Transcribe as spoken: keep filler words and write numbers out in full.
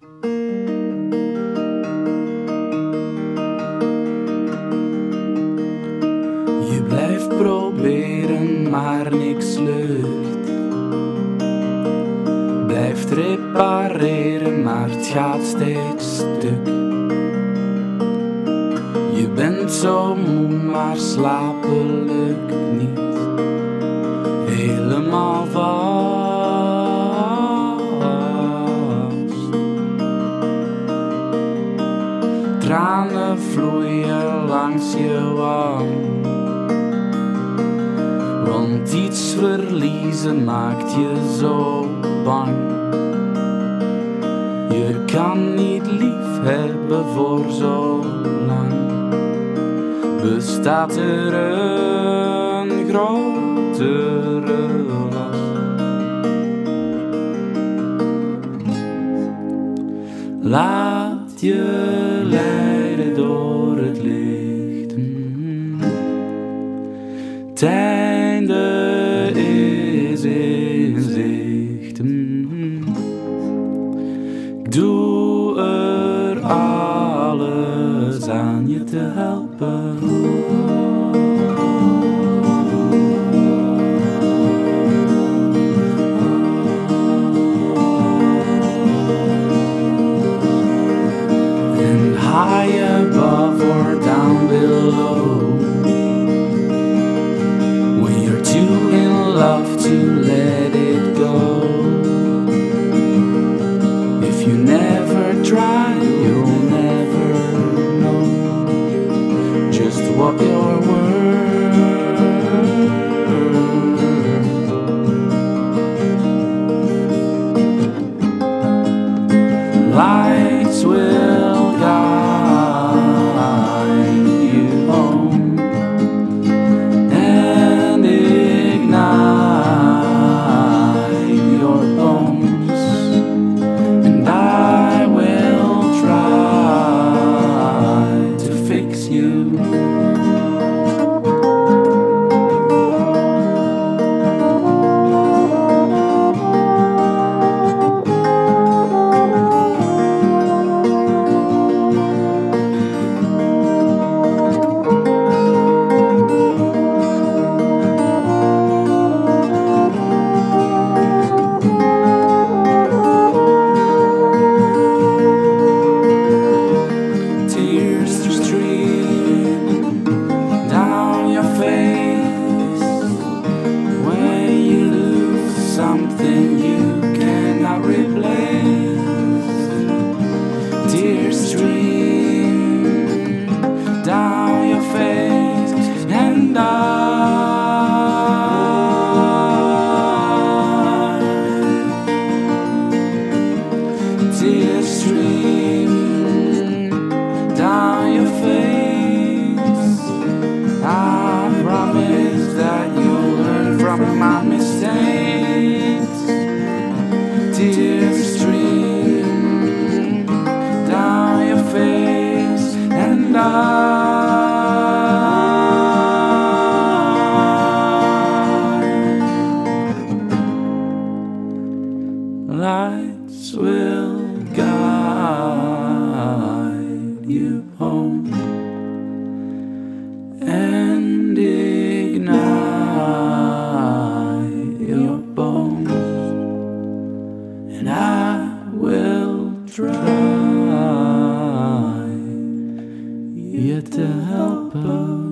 Je blijft proberen, maar niks lukt. Blijft repareren, maar het gaat steeds stuk. Je bent zo moe, maar slapen lukt niet. Helemaal vast. Tranen vloeien langs je wang. Want iets verliezen maakt je zo bang. Je kan niet lief hebben voor zo lang. Bestaat er een grotere last? Laat je leiden door het licht. Het einde is in zicht. Ik doe er alles aan je te helpen. And high above or down below, when you're too in love to let it go. If you never try, you'll never know just what you're worth. Lights will guide you home and ignite your bones, and I will try to fix you. Something you cannot replace. Tears stream down your face, and I, tears stream down your face. I promise that you'll learn from my mistakes. Tears stream down your face, and I, lights will guide you home and ignite your bones, and I will try yet to help her.